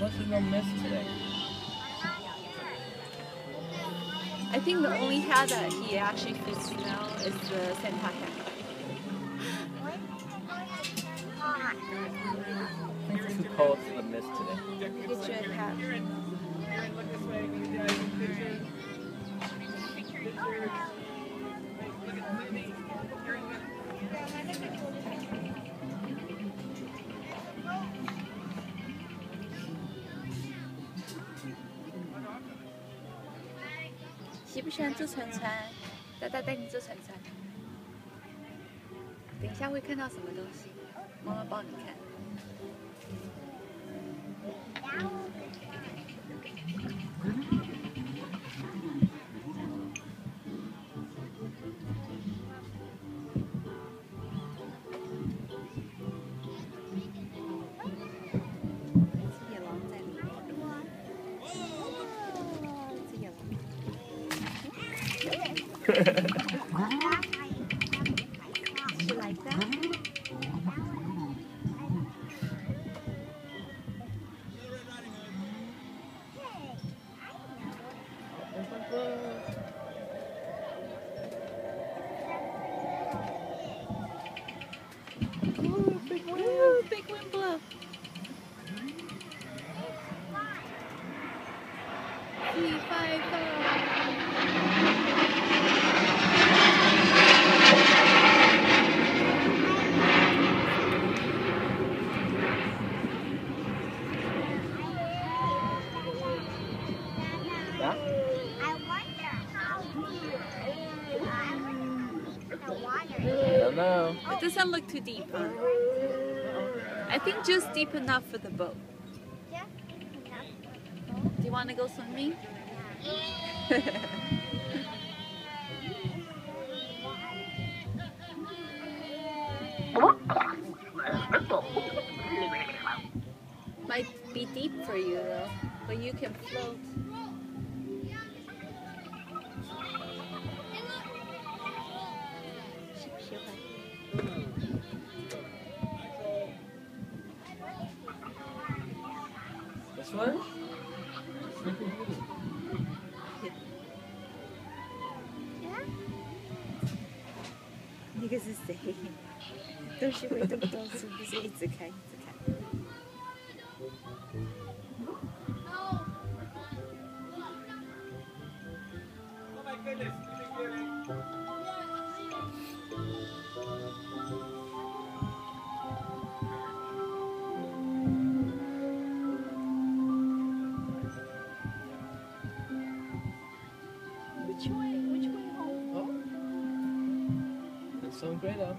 What's no mist today? I think the only hat that he actually fits now is the Santa hat. I think it's too cold for the mist today. Get you a hat. Look this way. Can you guys take pictures? Pictures. Look at me. You're in 喜不喜欢做晨餐？大大带你做晨餐。等一下会看到什么东西，妈妈帮你看。野狼在里面。是野狼。You like that? Ooh, big wind blow. Fee, fi, Yeah? I don't know. It doesn't look too deep, huh? I think just deep enough for the boat. Do you want to go swimming? Might be deep for you though, but you can float. This one? Sleeping Beauty. 那个是谁？都是会动动，是不是一直看一直看？ Oh my goodness. You think you're Which way? Which way home? Oh. It's so great though.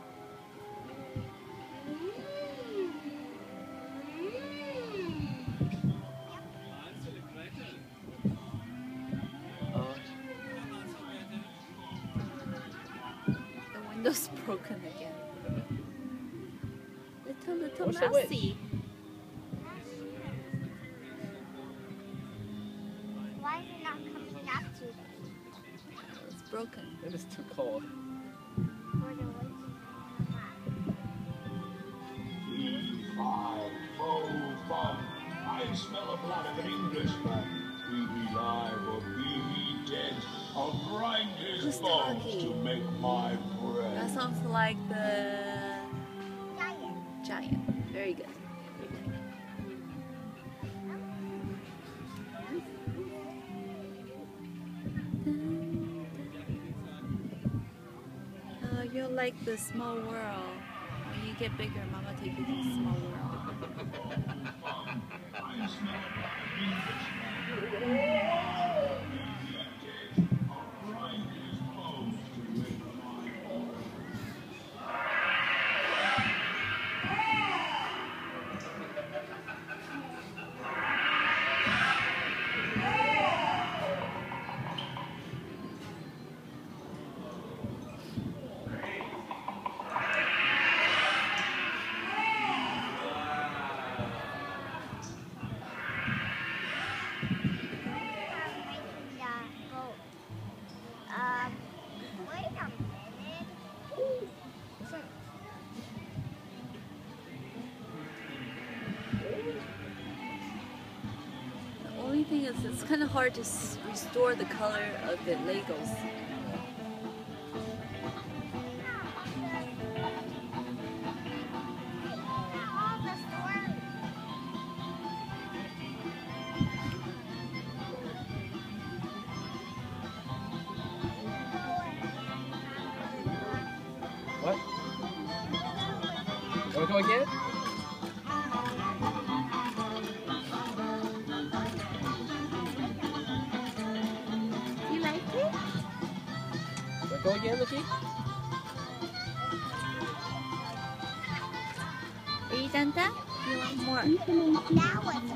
The window's broken again. Little What's the wish? mousey. Why is it not coming up to them? It's broken. It is too cold. Or the woods? 3, 5, 4, 5. I smell a blood of an Englishman. Be he live or be he dead, I'll grind his Who's bones talking? to make my bread. That sounds like the Giant. giant. Very good. You're like the small world. When you get bigger, Mama take you to the small world. thing is, it's kind of hard to restore the color of the Legos. All the stories. What? Want to go again? You like it? Want to go again, Lucky? Are you done that? You want more? That was